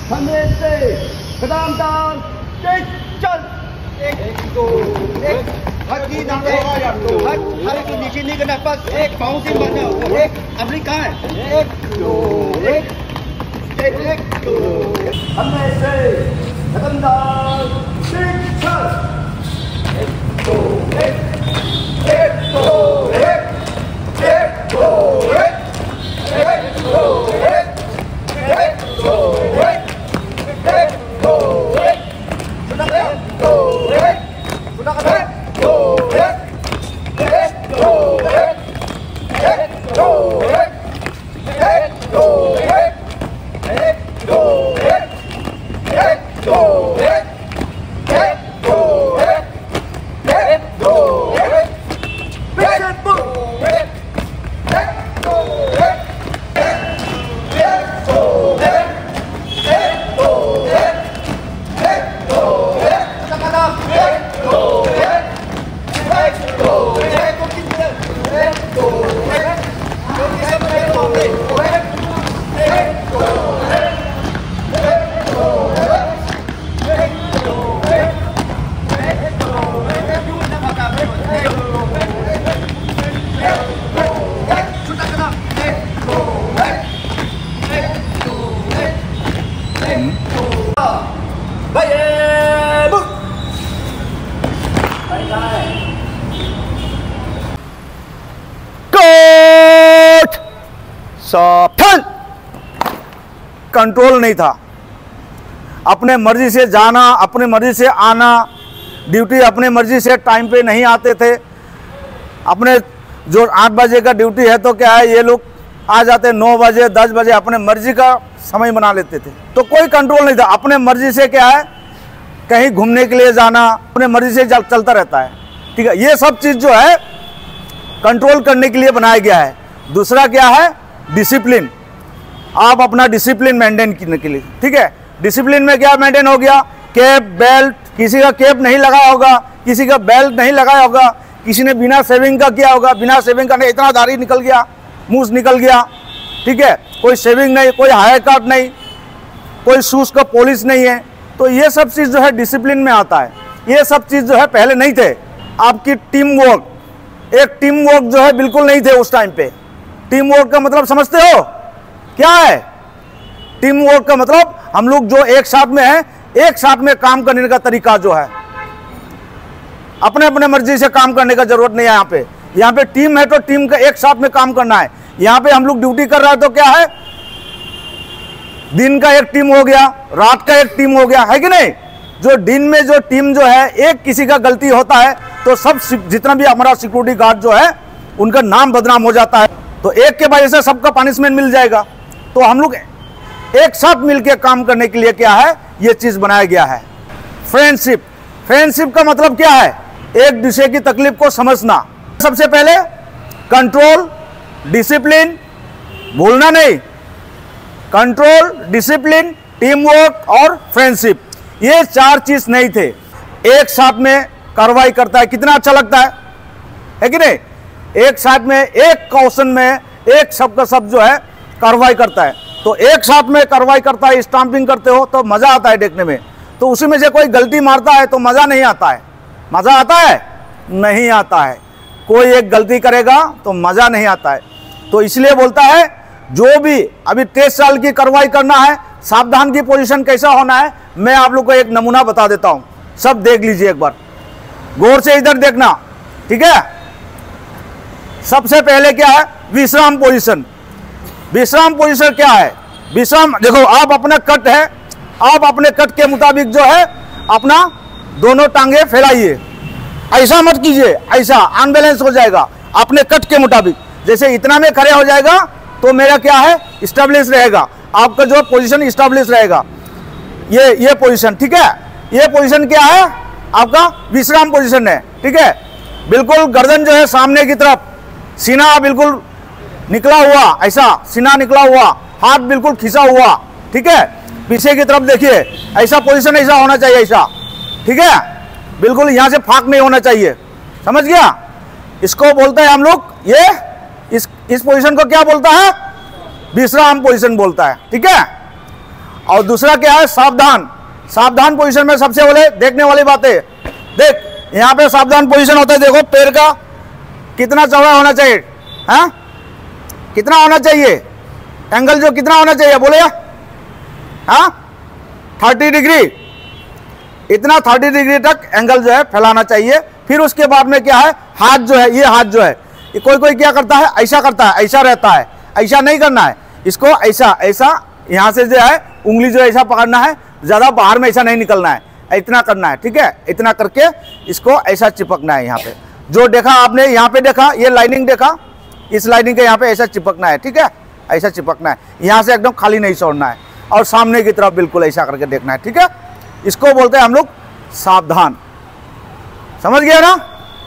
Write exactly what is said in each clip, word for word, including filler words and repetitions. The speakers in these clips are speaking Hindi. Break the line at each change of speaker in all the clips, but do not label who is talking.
खंडे से कदम डाल चल। एक दो एक हट की नाम हट हर की नीचे नहीं करना बस एक पाँव से बचा हुआ एक अपनी कहाँ है एक दो एक एक दो खंडे से कदम डाल चल। एक दो एक एक दो एक एक दो एक एक दो एक एक दो एक एक दो एक एक दो एक सुना कर दो एक एक दो एक एक दो एक एक दो एक एक दो एक एक दो एक एक दो एक एक दो एक एक दो एक एक दो एक सावधान। कंट्रोल नहीं था, अपने मर्जी से जाना, अपने मर्जी से आना, ड्यूटी अपने मर्जी से टाइम पे नहीं आते थे। अपने जो आठ बजे का ड्यूटी है तो क्या है, ये लोग आ जाते नौ बजे दस बजे, अपने मर्जी का समय बना लेते थे। तो कोई कंट्रोल नहीं था, अपने मर्जी से क्या है कहीं घूमने के लिए जाना, अपने मर्जी से चलता रहता है। ठीक है, ये सब चीज़ जो है कंट्रोल करने के लिए बनाया गया है। दूसरा क्या है, डिसिप्लिन। आप अपना डिसिप्लिन मेंटेन करने के लिए, ठीक है, डिसिप्लिन में क्या मेंटेन हो गया, कैप बेल्ट, किसी का कैप नहीं लगाया होगा, किसी का बेल्ट नहीं लगाया होगा, किसी ने बिना सेविंग का किया होगा, बिना सेविंग का नहीं, इतना दाढ़ी निकल गया, मूछ निकल गया, ठीक है, कोई सेविंग नहीं, कोई हेयर कट नहीं, कोई शूज का पॉलिश नहीं है। तो ये सब चीज़ जो है डिसिप्लिन में आता है। ये सब चीज़ जो है पहले नहीं थे। आपकी टीम वर्क, एक टीम वर्क जो है बिल्कुल नहीं थे उस टाइम पे। टीम वर्क का मतलब समझते हो क्या है? टीम वर्क का मतलब हम लोग जो एक साथ में है, एक साथ में काम करने का तरीका जो है, अपने अपने मर्जी से काम करने का जरूरत नहीं है। यहाँ पे यहाँ पे टीम है तो टीम का एक साथ में काम करना है। यहाँ पे हम लोग ड्यूटी कर रहे हैं तो क्या है, दिन का एक टीम हो गया, रात का एक टीम हो गया, है कि नहीं? जो दिन में जो टीम जो है, एक किसी का गलती होता है तो सब जितना भी हमारा सिक्योरिटी गार्ड जो है उनका नाम बदनाम हो जाता है। तो एक के वजह से सबका पनिशमेंट मिल जाएगा। तो हम लोग एक साथ मिलकर काम करने के लिए क्या है, ये चीज बनाया गया है। फ्रेंडशिप, फ्रेंडशिप का मतलब क्या है, एक दूसरे की तकलीफ को समझना। सबसे पहले कंट्रोल, डिसिप्लिन, भूलना नहीं, कंट्रोल, डिसिप्लिन, टीम वर्क और फ्रेंडशिप, ये चार चीज नहीं थे। एक साथ में कार्रवाई करता है, कितना अच्छा लगता है, है कि नहीं? एक साथ में एक क्वेश्चन में एक सब का सब जो है कार्रवाई करता है। तो एक साथ में कार्रवाई करता है, स्टाम्पिंग करते हो तो मजा आता है देखने में। तो उसी में से कोई गलती मारता है तो मजा नहीं आता है। मजा आता है? नहीं आता है। कोई एक गलती करेगा तो मजा नहीं आता है। तो इसलिए बोलता है, जो भी अभी तेईस साल की कार्रवाई करना है, सावधान की पोजीशन कैसा होना है, मैं आप लोग को एक नमूना बता देता हूं। सब देख लीजिए एक बार, गौर से इधर देखना, ठीक है? सबसे पहले क्या है, विश्राम पोजीशन। विश्राम पोजीशन क्या है? विश्राम, देखो आप अपना कट है, आप अपने कट के मुताबिक जो है अपना दोनों टांगे फैलाइए। ऐसा मत कीजिए, ऐसा अनबैलेंस हो जाएगा। अपने कट के मुताबिक, जैसे इतना में खड़े हो जाएगा तो मेरा क्या है, स्टेबलिश रहेगा, आपका जो पोजीशन स्टेबलिश रहेगा। ये ये पोजीशन, ठीक है? ये पोजीशन क्या है, आपका विश्राम पोजीशन है, ठीक है? बिल्कुल गर्दन जो है सामने की तरफ, सीना बिल्कुल निकला हुआ, ऐसा सीना निकला हुआ, हाथ बिल्कुल खिंचा हुआ, ठीक है? पीछे की तरफ देखिए, ऐसा पोजीशन ऐसा होना चाहिए, ऐसा, ठीक है? बिल्कुल यहां से फाक नहीं होना चाहिए, समझ गया? इसको बोलते हैं हम लोग, ये इस इस पोजीशन को क्या बोलता है, विश्राम पोजीशन बोलता है, ठीक है? और दूसरा क्या है, सावधान। सावधान पोजीशन में सबसे पहले देखने वाली बातें, देख यहाँ पे सावधान पोजीशन होता है, देखो पैर का कितना चौड़ा होना चाहिए, हाँ कितना होना चाहिए, एंगल जो कितना होना चाहिए बोले, हाँ थर्टी डिग्री, इतना थर्टी डिग्री तक एंगल जो है फैलाना चाहिए। फिर उसके बाद में क्या है, हाथ जो है, ये हाथ जो है, ये कोई कोई क्या करता है, ऐसा करता है, ऐसा रहता है, ऐसा नहीं करना है, इसको ऐसा ऐसा यहाँ से जो है उंगली जो ऐसा पकड़ना है, ज़्यादा बाहर में ऐसा नहीं निकलना है, इतना करना है, ठीक है। इतना करके इसको ऐसा चिपकना है। यहाँ पे जो देखा आपने, यहाँ पे देखा, ये लाइनिंग देखा, इस लाइनिंग के यहाँ पे ऐसा चिपकना है, ठीक है, ऐसा चिपकना है, यहाँ से एकदम खाली नहीं छोड़ना है, और सामने की तरफ बिल्कुल ऐसा करके देखना है, ठीक है। इसको बोलते हैं हम लोग सावधान, समझ गया ना।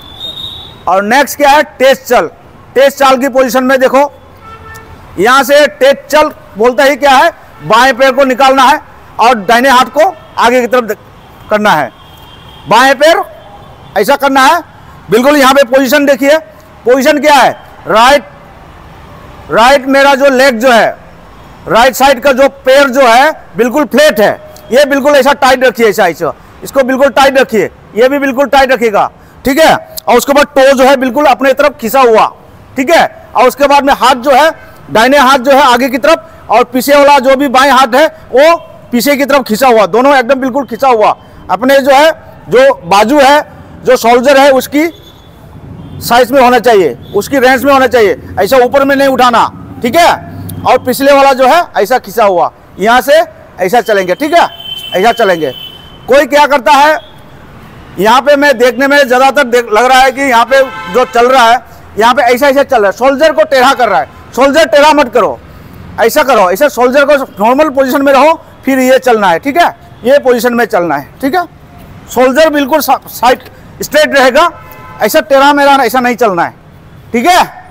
और नेक्स्ट क्या है, तेज चल। तेज चाल की पोजीशन में देखो, यहां से तेज चल बोलते ही क्या है, बाएं पैर को निकालना है और दाहिने हाथ को आगे की तरफ करना है, बाएं पैर ऐसा करना है बिल्कुल। यहां पे पोजीशन देखिए, पोजीशन क्या है, राइट राइट मेरा जो लेग जो है, राइट साइड का जो पैर जो है बिल्कुल फ्लैट है, ये बिल्कुल ऐसा टाइट रखिए, ऐसा ऐसा इसको बिल्कुल टाइट रखिए, ये भी बिल्कुल टाइट रखिएगा, ठीक है। और उसके बाद टो जो है बिल्कुल अपने तरफ खिंचा हुआ, ठीक है। और उसके बाद में हाथ जो है, दाहिने हाथ जो है आगे की तरफ, और पीछे वाला जो भी बाएं हाथ है वो पीछे की तरफ खिंचा हुआ, दोनों एकदम बिल्कुल खिंचा हुआ। अपने जो है जो बाजू है, जो शोल्डर है उसकी साइज में होना चाहिए, उसकी रेंज में होना चाहिए, ऐसा ऊपर में नहीं उठाना, ठीक है। और पिछले वाला जो है ऐसा खिंचा हुआ, यहाँ से ऐसा चलेंगे, ठीक है, ऐसा चलेंगे। कोई क्या करता है, यहाँ पे मैं देखने में ज़्यादातर लग रहा है कि यहाँ पे जो चल रहा है, यहाँ पे ऐसा ऐसा चल रहा है, शोल्डर को टेढ़ा कर रहा है। शोल्डर टेढ़ा मत करो, ऐसा करो, ऐसा शोल्डर को नॉर्मल पोजीशन में रहो, फिर ये चलना है, ठीक है, ये पोजीशन में चलना है, ठीक है। शोल्डर बिल्कुल साइड स्ट्रेट रहेगा, ऐसा टेढ़ा मेढ़ा ऐसा नहीं चलना है, ठीक है।